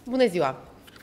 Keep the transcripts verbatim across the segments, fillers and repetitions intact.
Bună ziua!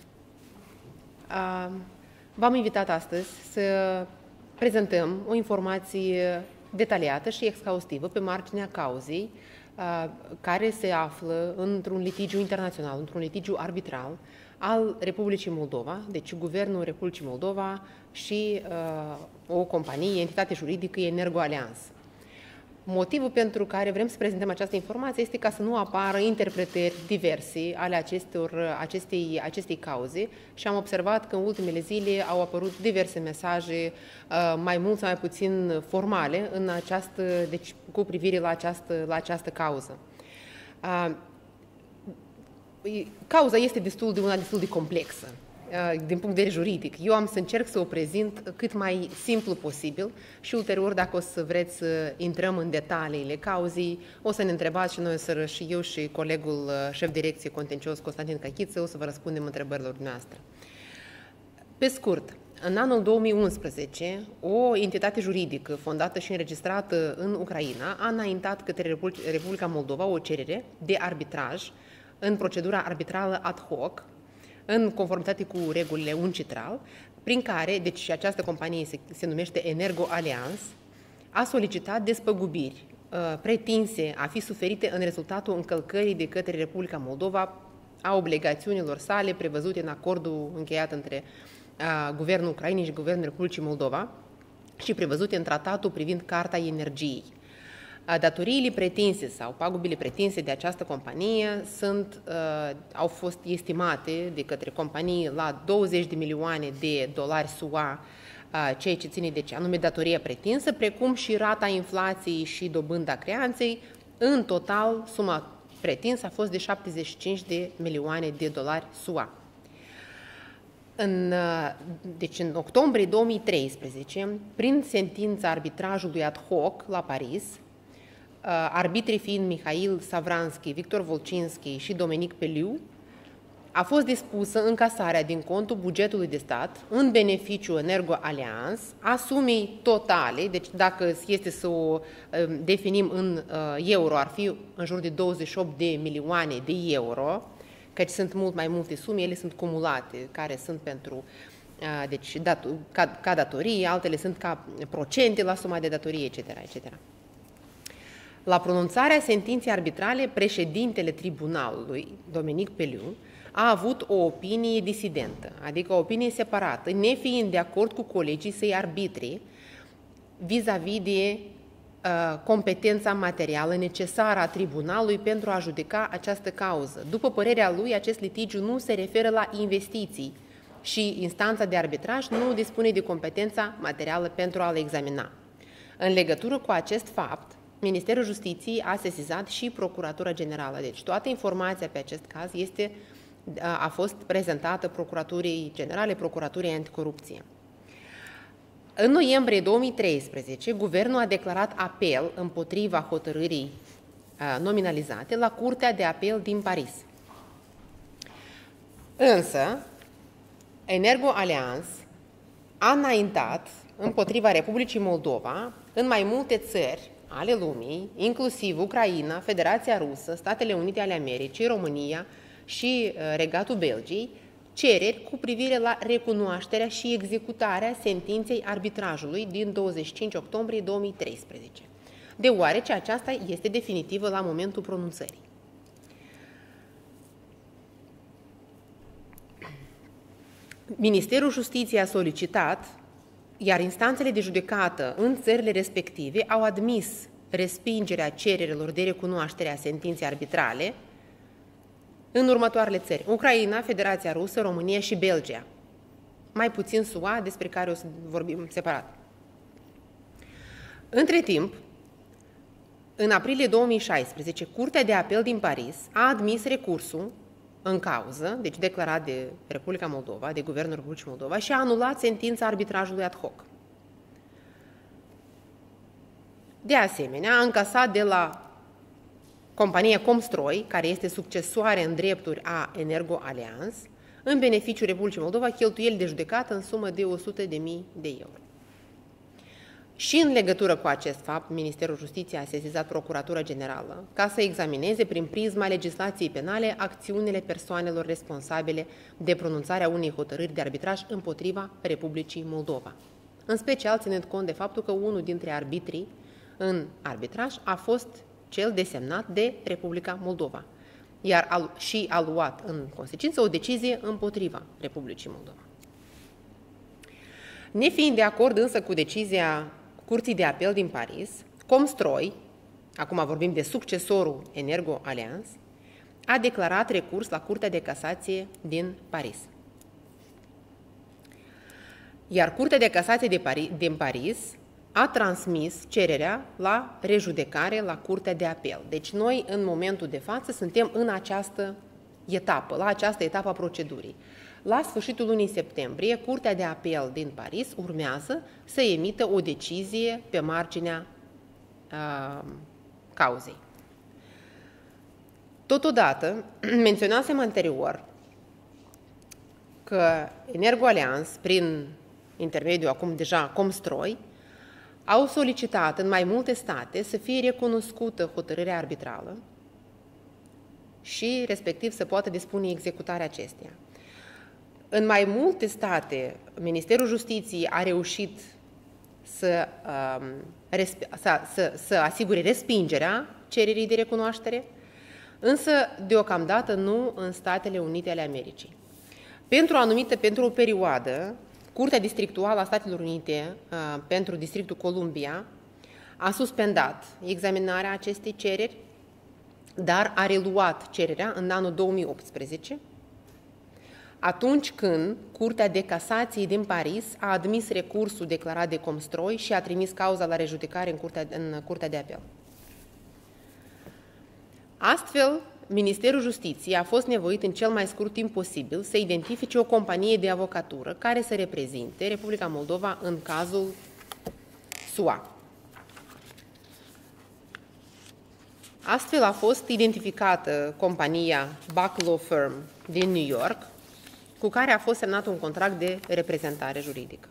V-am invitat astăzi să prezentăm o informație detaliată și exhaustivă pe marginea cauzei care se află într-un litigiu internațional, într-un litigiu arbitral al Republicii Moldova, deci Guvernul Republicii Moldova și uh, o companie, entitate juridică, Energoaleans. Motivul pentru care vrem să prezentăm această informație este ca să nu apară interpretări diverse ale acestor, acestei, acestei cauze și am observat că în ultimele zile au apărut diverse mesaje, mai mult sau mai puțin formale, în această, deci, cu privire la această, la această cauză. Cauza este destul de una destul de complexă din punct de vedere juridic. Eu am să încerc să o prezint cât mai simplu posibil și ulterior, dacă o să vreți să intrăm în detaliile cauzei, o să ne întrebați și noi, să, și eu și colegul șef direcție contencios Constantin Cachiță, o să vă răspundem întrebărilor noastre. Pe scurt, în anul două mii unsprezece, o entitate juridică fondată și înregistrată în Ucraina a înaintat către Republica Moldova o cerere de arbitraj în procedura arbitrală ad hoc, în conformitate cu regulile UNCITRAL, prin care, deci această companie se, se numește Energoaleans, a solicitat despăgubiri uh, pretinse a fi suferite în rezultatul încălcării de către Republica Moldova a obligațiunilor sale prevăzute în acordul încheiat între uh, Guvernul Ucrainei și Guvernul Republicii Moldova și prevăzute în tratatul privind Carta Energiei. Datoriile pretinse sau pagubile pretinse de această companie sunt, uh, au fost estimate de către companie la douăzeci de milioane de dolari S U A, uh, ceea ce ține de ce anume datoria pretinsă, precum și rata inflației și dobânda creanței. În total, suma pretinsă a fost de șaptezeci și cinci de milioane de dolari S U A. În, deci în octombrie două mii treisprezece, prin sentința arbitrajului ad hoc la Paris, arbitrii fiind Mihail Savranski, Victor Volcinski și Dominic Peliu, a fost dispusă încasarea din contul bugetului de stat în beneficiu Energoaleans a sumei totale, deci dacă este să o definim în euro, ar fi în jur de douăzeci și opt de milioane de euro, căci sunt mult mai multe sume, ele sunt cumulate, care sunt pentru deci, ca, ca datorii, altele sunt ca procente la suma de datorie, et cetera, et cetera. La pronunțarea sentinței arbitrale, președintele tribunalului, Dominic Peliu, a avut o opinie disidentă, adică o opinie separată, nefiind de acord cu colegii săi arbitri vis-a-vis de uh, competența materială necesară a tribunalului pentru a judeca această cauză. După părerea lui, acest litigiu nu se referă la investiții și instanța de arbitraj nu dispune de competența materială pentru a le examina. În legătură cu acest fapt, Ministerul Justiției a sesizat și Procuratura Generală. Deci toată informația pe acest caz este, a fost prezentată Procuraturii Generale, Procuraturii Anticorupție. În noiembrie două mii treisprezece, Guvernul a declarat apel împotriva hotărârii nominalizate la Curtea de Apel din Paris. Însă, Energoaleans a înaintat împotriva Republicii Moldova în mai multe țări ale lumii, inclusiv Ucraina, Federația Rusă, Statele Unite ale Americii, România și Regatul Belgiei, cereri cu privire la recunoașterea și executarea sentinței arbitrajului din douăzeci și cinci octombrie două mii treisprezece, deoarece aceasta este definitivă la momentul pronunțării. Ministerul Justiției a solicitat, iar instanțele de judecată în țările respective au admis respingerea cererilor de recunoaștere a sentinței arbitrale în următoarele țări: Ucraina, Federația Rusă, România și Belgia. Mai puțin S U A, despre care o să vorbim separat. Între timp, în aprilie două mii șaisprezece, Curtea de Apel din Paris a admis recursul în cauză, deci declarat de Republica Moldova, de Guvernul Republicii Moldova, și a anulat sentința arbitrajului ad hoc. De asemenea, a încasat de la compania Comstroi, care este succesoare în drepturi a Energoaleans, în beneficiul Republicii Moldova, cheltuieli de judecată în sumă de o sută de mii de euro. Și în legătură cu acest fapt, Ministerul Justiției a sesizat Procuratura Generală ca să examineze prin prisma legislației penale acțiunile persoanelor responsabile de pronunțarea unei hotărâri de arbitraj împotriva Republicii Moldova. În special ținând cont de faptul că unul dintre arbitrii în arbitraj a fost cel desemnat de Republica Moldova, iar al, și a luat în consecință o decizie împotriva Republicii Moldova. Nefiind de acord însă cu decizia Curții de Apel din Paris, Comstroi, acum vorbim de succesorul Energo Alliance, a declarat recurs la Curtea de Casație din Paris. Iar Curtea de Casație de Paris, din Paris a transmis cererea la rejudecare la Curtea de Apel. Deci noi, în momentul de față, suntem în această etapă, la această etapă a procedurii. La sfârșitul lunii septembrie, Curtea de Apel din Paris urmează să emită o decizie pe marginea uh, cauzei. Totodată, menționasem anterior că Energo Alliance, prin intermediul acum deja Comstroi, au solicitat în mai multe state să fie recunoscută hotărârea arbitrală și, respectiv, să poată dispune executarea acesteia. În mai multe state, Ministerul Justiției a reușit să, um, să, să, să asigure respingerea cererii de recunoaștere, însă, deocamdată, nu în Statele Unite ale Americii. Pentru o anumită, pentru o perioadă, Curtea Districtuală a Statelor Unite uh, pentru Districtul Columbia a suspendat examinarea acestei cereri, dar a reluat cererea în anul două mii optsprezece, atunci când Curtea de Casație din Paris a admis recursul declarat de Comstroi și a trimis cauza la rejudecare în Curtea, în Curtea de Apel. Astfel, Ministerul Justiției a fost nevoit în cel mai scurt timp posibil să identifice o companie de avocatură care să reprezinte Republica Moldova în cazul S U A. Astfel a fost identificată compania Buck Law Firm din New York, cu care a fost semnat un contract de reprezentare juridică.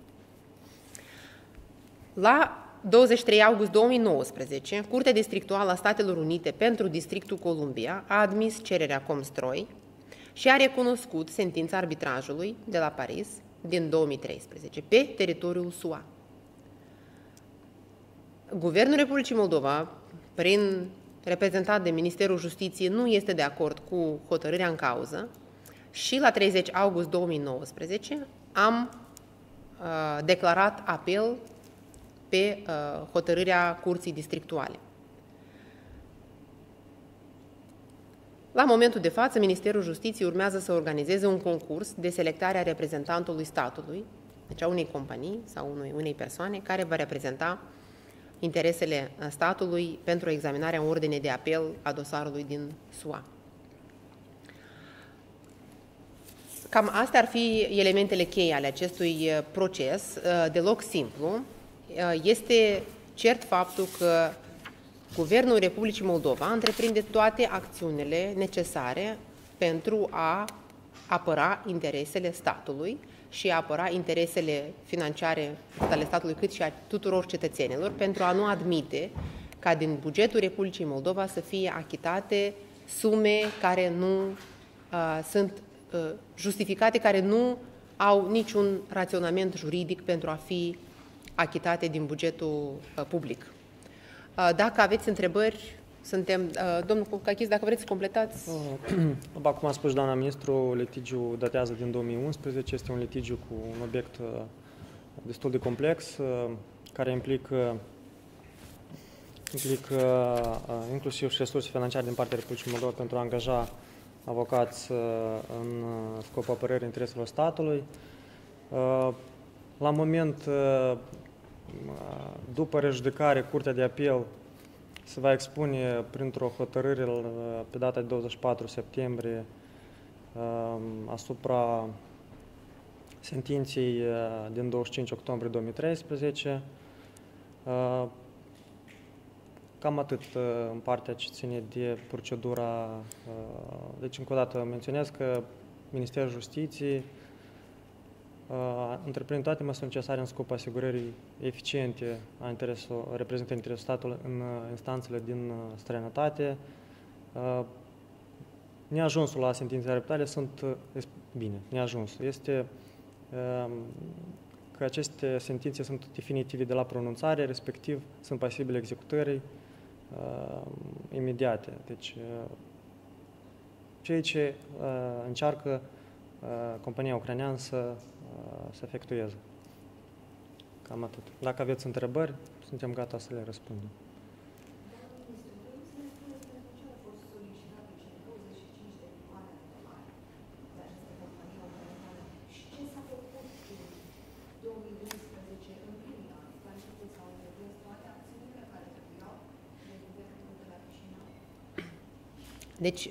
La douăzeci și trei august două mii nouăsprezece, Curtea Districtuală a Statelor Unite pentru Districtul Columbia a admis cererea Comstroi și a recunoscut sentința arbitrajului de la Paris din două mii treisprezece pe teritoriul S U A. Guvernul Republicii Moldova, prin reprezentat de Ministerul Justiției, nu este de acord cu hotărârea în cauză și la treizeci august două mii nouăsprezece am uh, declarat apel pe uh, hotărârea Curții Districtuale. La momentul de față, Ministerul Justiției urmează să organizeze un concurs de selectare a reprezentantului statului, deci a unei companii sau unei, unei persoane care va reprezenta interesele statului pentru examinarea în ordine de apel a dosarului din S U A. Cam astea ar fi elementele cheie ale acestui proces, deloc simplu. Este cert faptul că Guvernul Republicii Moldova întreprinde toate acțiunile necesare pentru a apăra interesele statului și a apăra interesele financiare ale statului, cât și a tuturor cetățenilor, pentru a nu admite ca din bugetul Republicii Moldova să fie achitate sume care nu uh, sunt uh, justificate, care nu au niciun raționament juridic pentru a fi achitate din bugetul uh, public. Uh, dacă aveți întrebări, suntem... Uh, domnul Cachis, dacă vreți să completați... După cum a spus doamna ministru, litigiul datează din două mii unsprezece, este un litigiu cu un obiect uh, destul de complex, uh, care implică, implică uh, inclusiv și resurse financiare din partea Republicii Moldova pentru a angaja avocați uh, în scopul apărării intereselor statului. Uh, la moment, uh, după rejudecare, Curtea de Apel se va expune printr-o hotărâre pe data de douăzeci și patru septembrie asupra sentinței din douăzeci și cinci octombrie două mii treisprezece. Cam atât în partea ce ține de procedura. Deci, încă o dată menționez că Ministerul Justiției întreprind toate măsurile necesare în scopul asigurării eficiente a interesul, reprezintă interesul statului în instanțele din străinătate. Neajunsul la sentințele arbitale sunt, bine, neajunsul este că aceste sentințe sunt definitive de la pronunțare, respectiv sunt pasibile executării uh, imediate. Deci, uh, ceea ce uh, încearcă uh, compania ucraineană să, uh, să efectueze. Cam atât. Dacă aveți întrebări, suntem gata să le răspundem. Deci,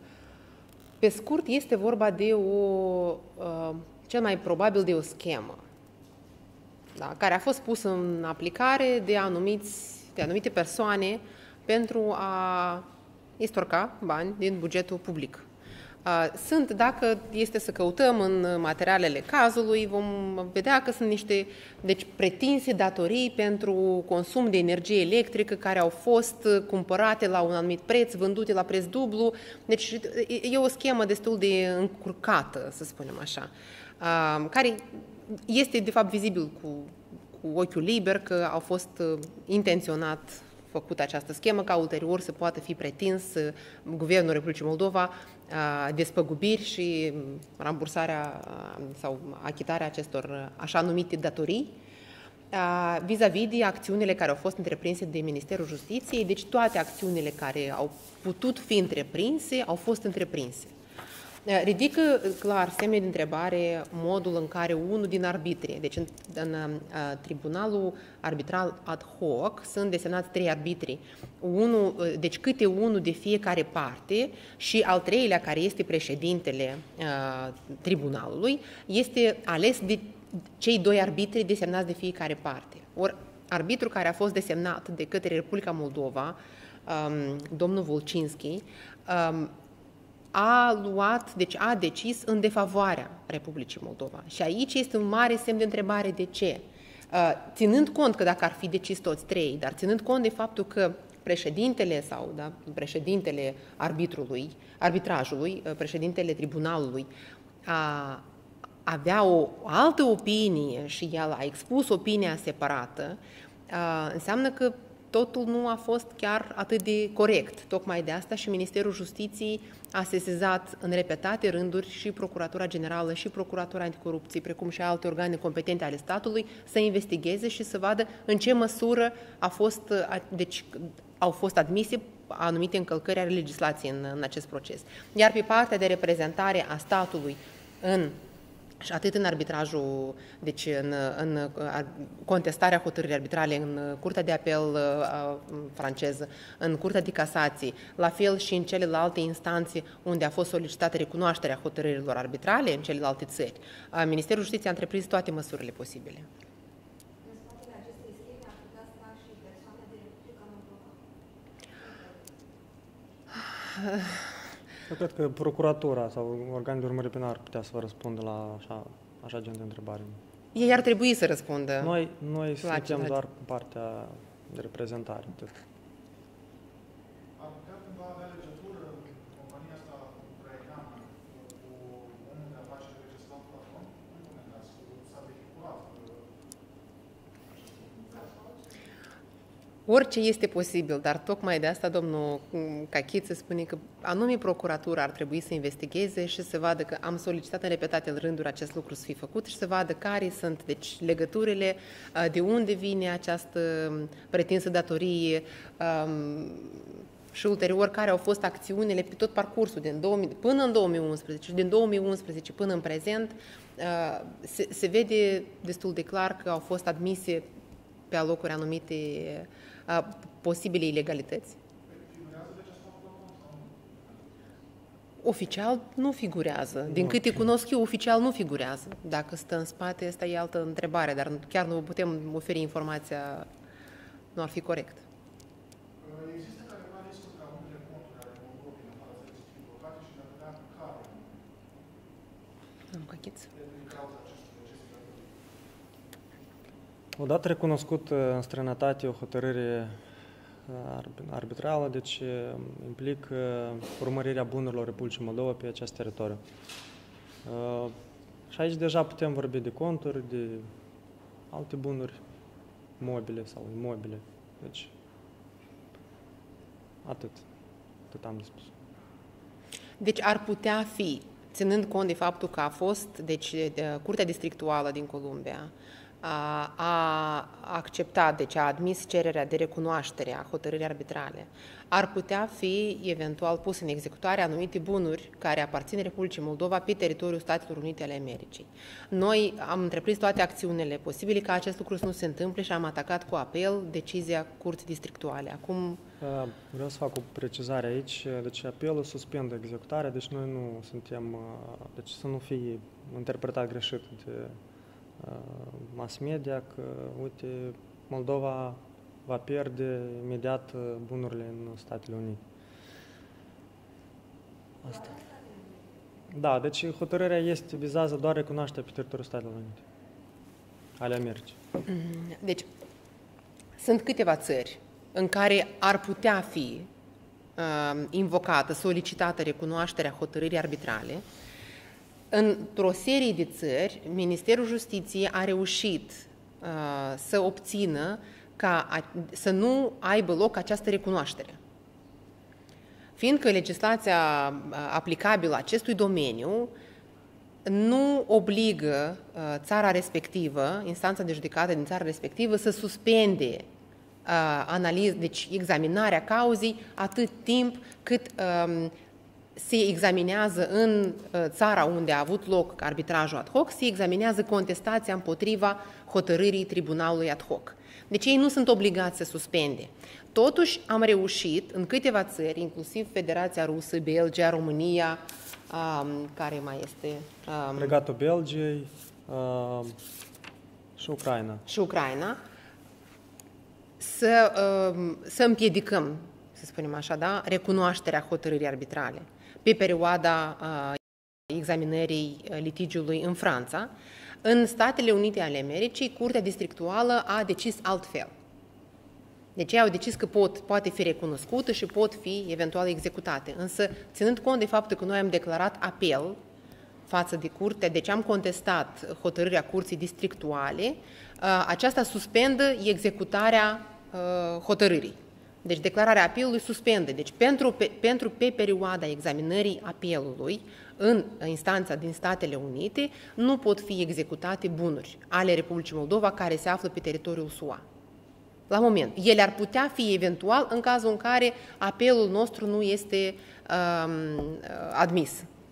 pe scurt, este vorba de o, cel mai probabil de o schemă, da, care a fost pusă în aplicare de, anumiți, de anumite persoane pentru a estorca bani din bugetul public. Sunt, dacă este să căutăm în materialele cazului, vom vedea că sunt niște deci, pretinse datorii pentru consum de energie electrică care au fost cumpărate la un anumit preț, vândute la preț dublu. Deci e o schemă destul de încurcată, să spunem așa, care este de fapt vizibil cu, cu ochiul liber că au fost intenționat făcut această schemă ca ulterior să poată fi pretins Guvernul Republicii Moldova despăgubiri și rambursarea sau achitarea acestor așa numite datorii vis-a-vis de acțiunile care au fost întreprinse de Ministerul Justiției. Deci toate acțiunile care au putut fi întreprinse au fost întreprinse. Ridică clar semne de întrebare modul în care unul din arbitri, deci în, în a, Tribunalul Arbitral Ad Hoc sunt desemnați trei arbitri, unul, deci câte unul de fiecare parte și al treilea, care este președintele a, Tribunalului, este ales de cei doi arbitri desemnați de fiecare parte. Ori arbitrul care a fost desemnat de către Republica Moldova, um, domnul Volcinski, um, a luat, deci a decis în defavoarea Republicii Moldova. Și aici este un mare semn de întrebare de ce. Ținând cont că dacă ar fi decis toți trei, dar ținând cont de faptul că președintele sau da, președintele arbitrului, arbitrajului, președintele tribunalului a, avea o altă opinie și el a expus opinia separată, a, înseamnă că totul nu a fost chiar atât de corect. Tocmai de asta și Ministerul Justiției a sesizat în repetate rânduri și Procuratura Generală și Procuratura Anticorupție, precum și alte organe competente ale statului, să investigheze și să vadă în ce măsură a fost, deci, au fost admise anumite încălcări ale legislației în, în acest proces. Iar pe partea de reprezentare a statului în și atât în arbitrajul, deci în, în contestarea hotărârii arbitrale în Curtea de Apel uh, franceză, în Curtea de Casație, la fel și în celelalte instanțe unde a fost solicitată recunoașterea hotărârilor arbitrale în celelalte țări. Uh, Ministerul Justiției a întreprins toate măsurile posibile. Eu cred că procuratura sau organul de urmărire penală ar putea să vă răspundă la așa, așa gen de întrebare. Ei ar trebui să răspundă. Noi, noi suntem doar partea de reprezentare. Atât. Ar putea cumva avea legătură compania asta ucraineană cu omul de afaceri registrat patron? S-a vehiculat. Orice este posibil, dar tocmai de asta domnul Cachiță spune că anume procuratura ar trebui să investigheze și să vadă că am solicitat în repetate rânduri acest lucru să fie făcut și să vadă care sunt deci, legăturile, de unde vine această pretinsă datorie um, și ulterior care au fost acțiunile pe tot parcursul din două mii, până în două mii unsprezece și din două mii unsprezece până în prezent uh, se, se vede destul de clar că au fost admise pe alocuri anumite uh, posibile ilegalități. Oficial nu figurează. Din câte cunosc eu, oficial nu figurează. Dacă stă în spate, asta e altă întrebare, dar chiar nu putem oferi informația, nu ar fi corect. Există careva riscul ca unele conturi ale Moldovei în afara țării să fie blocate și de-a care? Domnul Cachiț. Din cauza acestui Odată recunoscut în străinătate o hotărâre arbitrală, deci implică urmărirea bunurilor Republicii Moldova pe acest teritoriu. Și aici deja putem vorbi de conturi, de alte bunuri mobile sau imobile. Deci, atât. Atât am de spus. Deci ar putea fi, ținând cont de faptul că a fost, deci, de, Curtea Districtuală din Columbia a, a acceptat, deci a admis cererea de recunoaștere a hotărârii arbitrale, ar putea fi eventual pus în executare anumite bunuri care aparțin Republicii Moldova pe teritoriul Statelor Unite ale Americii. Noi am întreprins toate acțiunile posibile ca acest lucru să nu se întâmple și am atacat cu apel decizia Curții Districtuale. Acum... Vreau să fac o precizare aici. Deci apelul suspendă executarea, deci noi nu suntem... Deci să nu fie interpretat greșit de mass media că, uite, Moldova va pierde imediat bunurile în Statele Unite. Asta. Da, deci hotărârea este, vizează doar recunoașterea pe teritoriul Statelor Unite ale Americii. Deci, sunt câteva țări în care ar putea fi uh, invocată, solicitată recunoașterea hotărârii arbitrale. Într-o serie de țări, Ministerul Justiției a reușit uh, să obțină ca a, să nu aibă loc această recunoaștere. Fiindcă legislația aplicabilă acestui domeniu nu obligă uh, țara respectivă, instanța de judecată din țara respectivă, să suspende uh, analiz, deci examinarea cauzei atât timp cât um, se examinează în țara unde a avut loc arbitrajul ad hoc, se examinează contestația împotriva hotărârii tribunalului ad hoc. Deci ei nu sunt obligați să suspende. Totuși am reușit în câteva țări, inclusiv Federația Rusă, Belgia, România, um, care mai este? Um, Regatul Belgiei um, și Ucraina. Și Ucraina, să, um, să împiedicăm, să spunem așa, da, recunoașterea hotărârii arbitrale pe perioada uh, examinării litigiului în Franța. În Statele Unite ale Americii, Curtea Districtuală a decis altfel. Deci ei au decis că pot, poate fi recunoscută și pot fi eventual executate. Însă, ținând cont de faptul că noi am declarat apel față de curte, deci am contestat hotărârea Curții Districtuale, uh, aceasta suspendă executarea uh, hotărârii. Deci declararea apelului suspendă. Deci pentru pe, pentru pe perioada examinării apelului în instanța din Statele Unite nu pot fi executate bunuri ale Republicii Moldova care se află pe teritoriul S U A. La moment. Ele ar putea fi eventual în cazul în care apelul nostru nu este um, admis.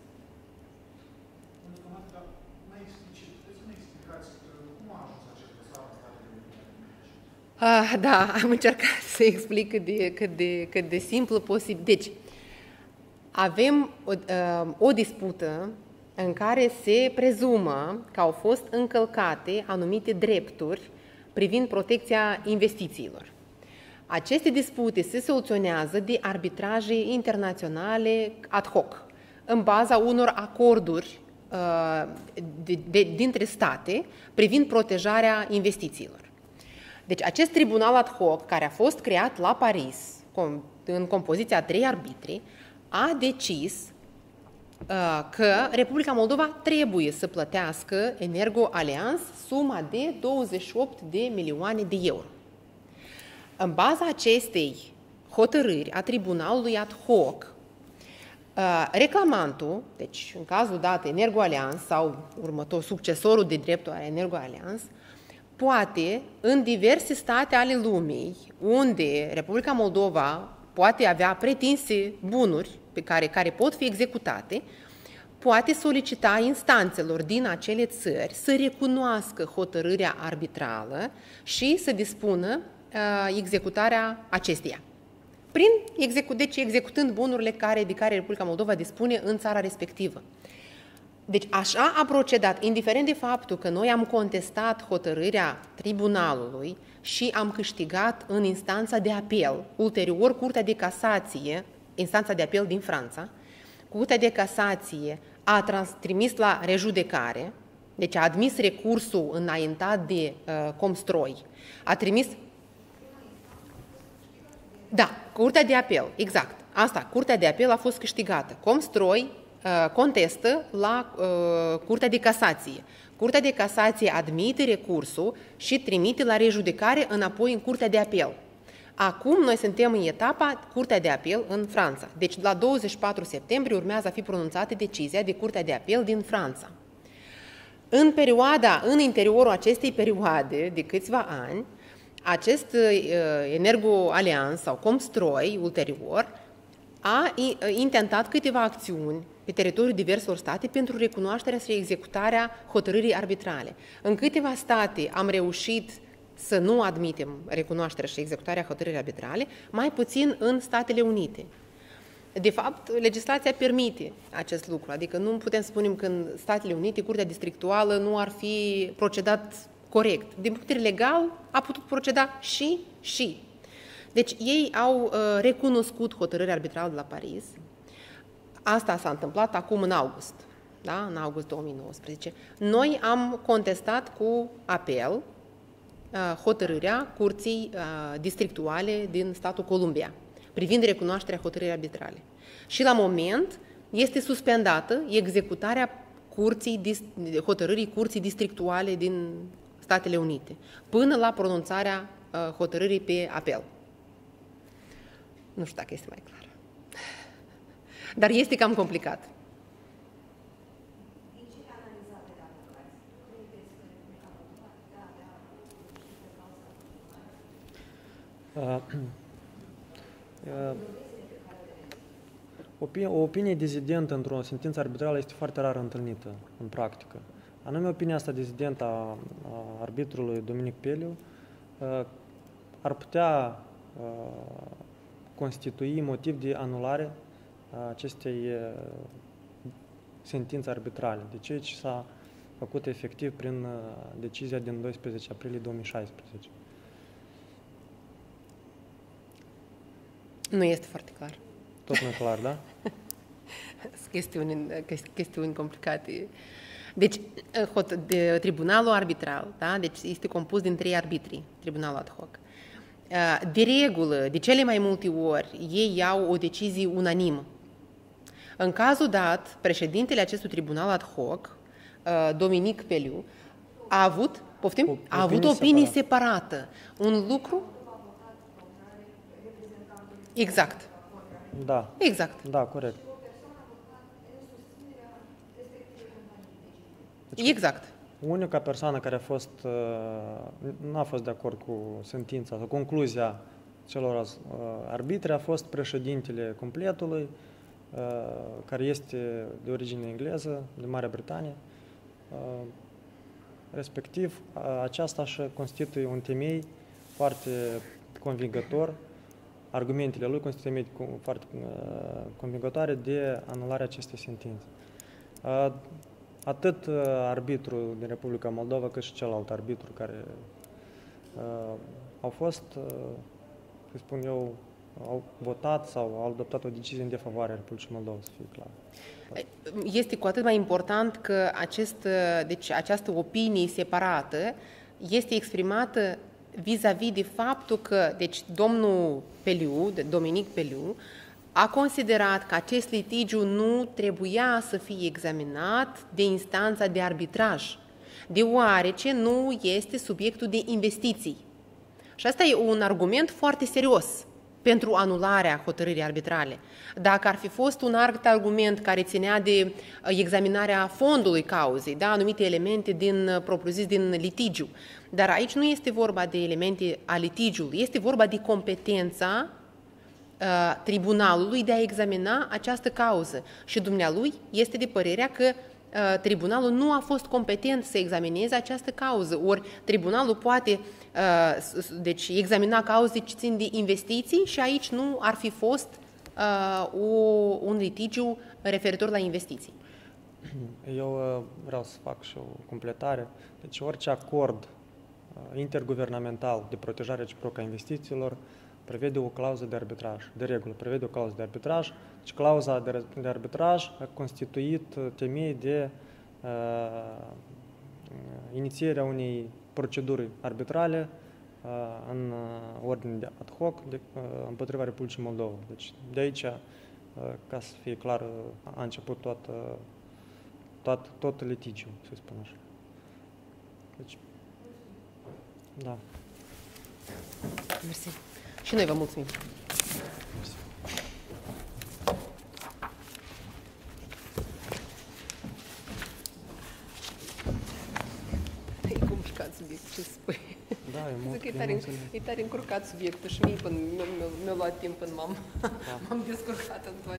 Ah, da, am încercat să explic cât de, cât de, cât de simplu posibil. Deci, avem o, o dispută în care se prezumă că au fost încălcate anumite drepturi privind protecția investițiilor. Aceste dispute se soluționează de arbitraje internaționale ad hoc, în baza unor acorduri uh, de, de, dintre state privind protejarea investițiilor. Deci acest tribunal ad hoc, care a fost creat la Paris, în compoziția a trei arbitri, a decis uh, că Republica Moldova trebuie să plătească Energo Allianz suma de douăzeci și opt de milioane de euro. În baza acestei hotărâri a tribunalului ad hoc, uh, reclamantul, deci în cazul dat Energo Allianz sau următor succesorul de dreptul al Energo Allianz, poate, în diverse state ale lumii, unde Republica Moldova poate avea pretinse bunuri pe care, care pot fi executate, poate solicita instanțelor din acele țări să recunoască hotărârea arbitrală și să dispună uh, executarea acesteia. Prin execu- deci executând bunurile care, de care Republica Moldova dispune în țara respectivă. Deci așa a procedat, indiferent de faptul că noi am contestat hotărârea tribunalului și am câștigat în instanța de apel, ulterior Curtea de Casație, instanța de apel din Franța, Curtea de Casație a trans, trimis la rejudecare Deci a admis recursul înaintat de uh, Comstroi, a trimis... Da, Curtea de Apel, exact. Asta, Curtea de Apel a fost câștigată. Comstroi uh, contestă la uh, Curtea de Casație. Curtea de Casație admite recursul și trimite la rejudecare înapoi în Curtea de Apel. Acum noi suntem în etapa Curtea de Apel în Franța. Deci la douăzeci și patru septembrie urmează a fi pronunțată decizia de Curtea de Apel din Franța. În perioada, în interiorul acestei perioade de câțiva ani, acest uh, Energo Allianz sau Comstroi, ulterior, a intentat câteva acțiuni pe teritoriul diverselor state pentru recunoașterea și executarea hotărârii arbitrale. În câteva state am reușit să nu admitem recunoașterea și executarea hotărârii arbitrale, mai puțin în Statele Unite. De fapt, legislația permite acest lucru, adică nu putem să spunem că în Statele Unite Curtea Districtuală nu ar fi procedat corect. Din punct de vedere legal, a putut proceda și și. Deci ei au uh, recunoscut hotărârea arbitrală de la Paris. Asta s-a întâmplat acum în august, da? În august două mii nouăsprezece. Noi am contestat cu apel uh, hotărârea Curții uh, Districtuale din statul Columbia privind recunoașterea hotărârii arbitrale. Și la moment este suspendată executarea curții, hotărârii Curții Districtuale din Statele Unite până la pronunțarea uh, hotărârii pe apel. Nu știu dacă este mai clar. Dar este cam complicat. Uh, uh, opinie, o opinie dizidentă într-o sentință arbitrală este foarte rar întâlnită în practică. Anume, opinia asta dizidentă a, a arbitrului Dominic Peliu uh, ar putea uh, constitui motiv de anulare a acestei uh, sentințe arbitrale. De ceea ce s-a făcut efectiv prin uh, decizia din doisprezece aprilie două mii șaisprezece. Nu este foarte clar. Tot nu e clar, da? Sunt chestiuni, chestiuni complicate. Deci, de, tribunalul arbitral, da? Deci este compus din trei arbitri, tribunalul ad hoc. De regulă, de cele mai multe ori, ei iau o decizie unanimă. În cazul dat, președintele acestui tribunal ad hoc, Dominic Peliu, a avut, poftim, o, a avut opinie separată. Un lucru... Exact. Da. Exact. Da, corect. Deci, exact. Unica persoană care a fost, nu a fost de acord cu sentința sau concluzia celor arbitri a fost președintele completului, care este de origine engleză, de Marea Britanie. Respectiv, aceasta își constituie un temei foarte convingător, argumentele lui constituie temei foarte convingătoare de anularea acestei sentințe. Atât arbitrul din Republica Moldova, cât și celălalt arbitru care uh, au fost, uh, să spun eu, au votat sau au adoptat o decizie în defavoarea Republicii Moldova, să fie clar. Este cu atât mai important că acest, deci, această opinie separată este exprimată vis-a-vis de faptul că, deci, domnul Peliu, Dominic Peliu, a considerat că acest litigiu nu trebuia să fie examinat de instanța de arbitraj, deoarece nu este subiectul de investiții. Și asta e un argument foarte serios pentru anularea hotărârii arbitrale. Dacă ar fi fost un alt argument care ținea de examinarea fondului cauzei, da, anumite elemente din, propriu-zis, din litigiu, dar aici nu este vorba de elemente a litigiului, este vorba de competența tribunalului de a examina această cauză. Și dumnealui este de părerea că uh, tribunalul nu a fost competent să examineze această cauză. Ori tribunalul poate uh, deci, examina cauze ce țin de investiții și aici nu ar fi fost uh, o, un litigiu referitor la investiții. Eu uh, vreau să fac și o completare. Deci orice acord uh, interguvernamental de protejare reciprocă a investițiilor prevede o clauză de arbitraj, de regulă, prevede o clauză de arbitraj. Deci clauza de, de arbitraj a constituit temei de uh, inițierea unei proceduri arbitrale în ordine de ad hoc de, împotriva Republicii Moldova. Deci de aici, ca să fie clar, a început toată, tot, tot litigiul, să spun așa. Deci, da. Mersi. Și noi vă mulțumim. Mersi. E complicat subiectul, ce să spui. Da, e mult. Zic că e tare, e tare încurcat subiectul și mie până mi-a luat timp până m-am, Da. m-am descurcat în toate.